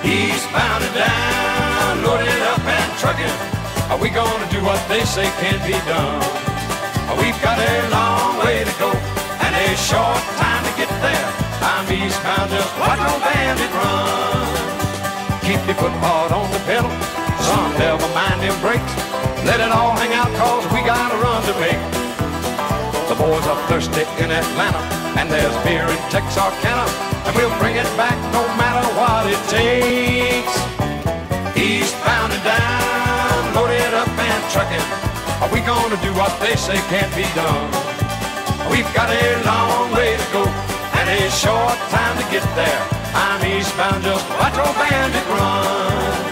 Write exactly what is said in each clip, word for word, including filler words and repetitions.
Eastbound and down, loaded up and trucking. Are we gonna do what they say can't be done? We've got a long way to go and a short time to get there. I'm eastbound, just watch old Bandit run. Keep your foot hard on the pedal, son, never mind them brakes. Let it all hang out, cause we got a run to make. The boys are thirsty in Atlanta, and there's beer in Texarkana, and we'll bring it back no matter what it takes. Eastbound and down, loaded up and trucking. Are we gonna do what they say can't be done? We've got a long way to go and a short time to get there. I'm eastbound, just watch old Bandit run.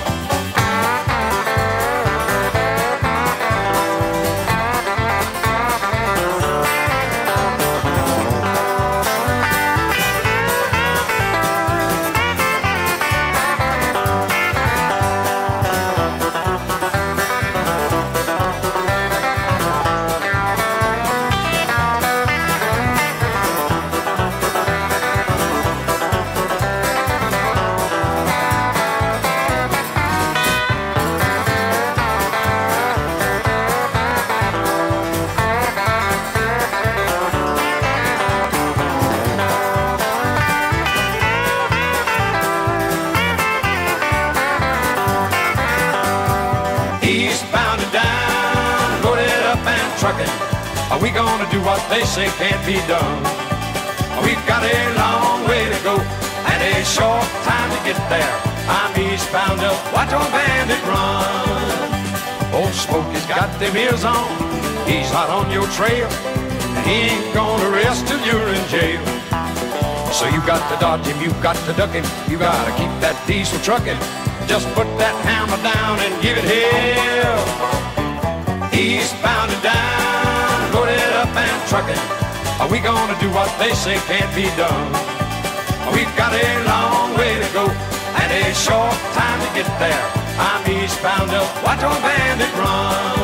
Eastbound and down, loaded up and trucking. Are we gonna do what they say can't be done? We've got a long way to go and a short time to get there. I'm eastbound, just watch old Bandit run. Old Smokey's got them ears on, he's hot on your trail, and he ain't gonna rest till you're in jail. So you got to dodge him, you got to duck him, you gotta keep that diesel trucking. Just put that hammer down and give it hell. Eastbound and down, loaded up and trucking. Are we gonna do what they say can't be done? We've got a long way to go and a short time to get there. I'm eastbound, just watch old Bandit run.